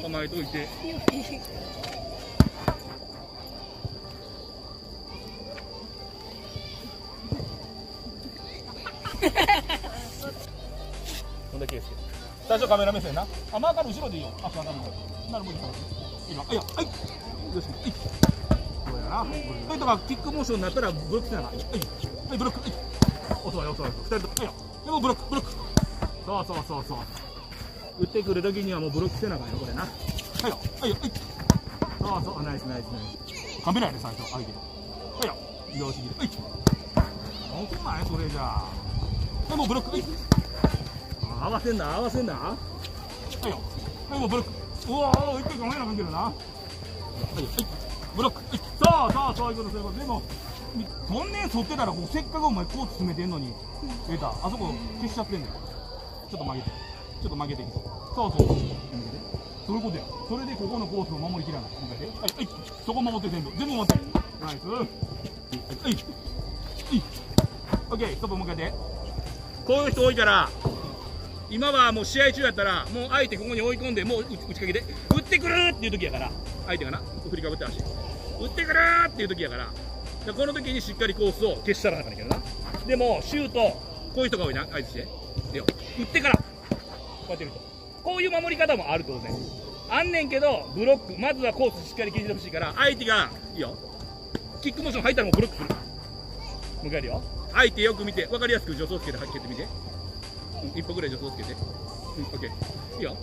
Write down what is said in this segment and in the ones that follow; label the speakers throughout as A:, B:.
A: 構えといて。こんだけですけど。最初カメラ目線な。あ、マーカーの後ろでいいよ。足上がるの。なるほど。いいわ。いや、はい。よし。はい。そうやな。はい、とかキックモーションになったらブロックせなあかん。はい。はい、ブロック。はい。遅い。二人と。はいよ。でもブロック。そう。打ってくるときにはもうブロックせなあかんよ、これな。はいよ。はい。そう、ナイス。カメラやで、最初、相手。はいよ。移動してきて。はい。遅ない、それじゃあ。はい、もうブロック。はい。合わせんな。はいよ。はい、もうブロック。うわー、一回構えなあかんけどな。はい、ブロック。そういうこと。でも、そんねん沿ってたら、こうせっかくお前コース詰めてんのに、あそこ消しちゃってんねん。ちょっと曲げて。そう。そういうことや。それでここのコースを守りきらない。はい、そこ守って、全部守って。ナイス。はい。オッケー、ストップ向けて。こういう人多いから、今はもう試合中やったら、もう相手ここに追い込んで、もう打ちかけて、打ってくるっていう時やから、相手がな、振りかぶって足。打ってくるっていう時やから、この時にしっかりコースを消したらなかんけどな。でも、シュート、こういう人が多いな、相手して。でよ、打ってから、こうやってると。こういう守り方もある当然。あんねんけど、ブロック、まずはコースしっかり決めてほしいから、相手が、いいよ。キックモーション入ったらもうブロックする。もう一回やるよ。相手よく見て、分かりやすく助走つけて、蹴ってみて。一歩ぐらい助走つけて。オッケー。いいよ。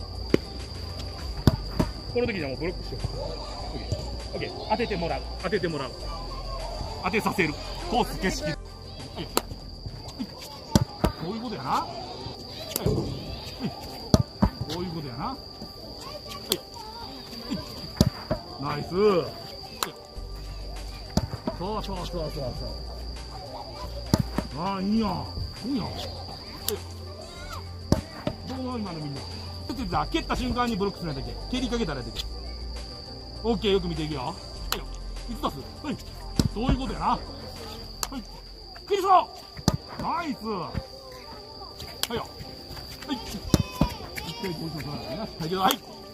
A: この時にはもうブロックしよう。オッケー。当ててもらう。当てさせる。コース景色。こういうことやな。こういうことやな。ナイス。そう。ああ、いいやん。どう今のみんな。蹴った瞬間にブロックするんだけ。蹴りかけたら出て。オッケー、よく見ていくよ。いつ出す。はい。そういうことやな。はい。蹴りそう。ナイス。はいよ。はい。一回ポジション取らないな。はいけど、はい。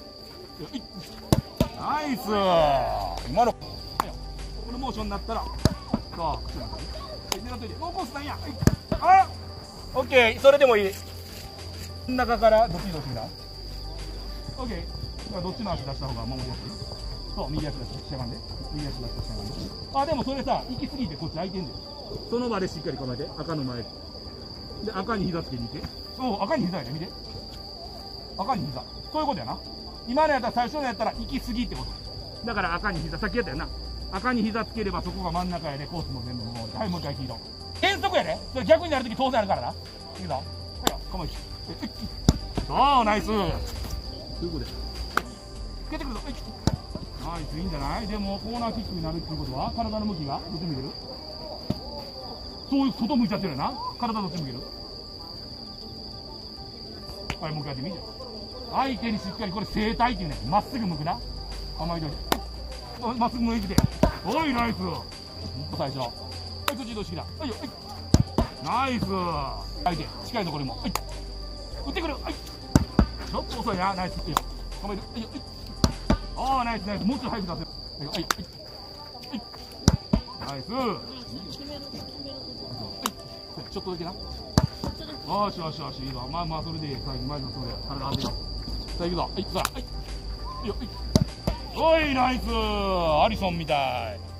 A: ナイス。今の。はいよ。このモーションになったら。さあ、口なんだね。狙っといて。ノーコースなんや。はい。あ。オッケー、それでもいい。真ん中からどっちに移動してみた？オッケー。どっちの足出した方が守りやすい？そう、右足出してしゃがんで。右足出してしゃがんで。あ、でもそれさ、行き過ぎてこっち空いてんだよ。その場でしっかり構えて、赤の前で。で、赤に膝つけにいて。そう、赤に膝やで、見て。赤に膝。そういうことやな。今のやったら、最初のやったら行き過ぎってこと。だから赤に膝、さっきやったよな。赤に膝つければそこが真ん中やで、コースも全部守る。はい、もう一回黄色。変則やで。それ逆になるとき当然あるからな。いいぞ。はいよ、構えて。そう、ナイス。そういうことや。つけてくるぞ。ナイス、いいんじゃない？でも、コーナーキックになるっていうことは、体の向きがどっち向いてる？そういう、外向いちゃってるよな。体どっち向ける？はい、もう一回やってみて。相手にしっかり、これ正対っていうね。まっすぐ向くな。構えておいて。まっすぐ向いてて。おい、ナイス。最初。はい、こっち移動してきた。はいよ、はい。ナイス。相手、近いところにも。はい。打ってくる。はい。ちょっと遅いな。ナイス。いいよ。構えて。はいよ、はい。ああ、ナイス。もうちょい早く出せる。はいよ、はい。ナイス。ちょっとだけな。よし、いいぞ。まあ、それでいい。最後、前のそれで。体当てよ。さあ、行くぞ。はい、さあ、はい。いいよ、はい。おい、ナイス。アリソンみたい。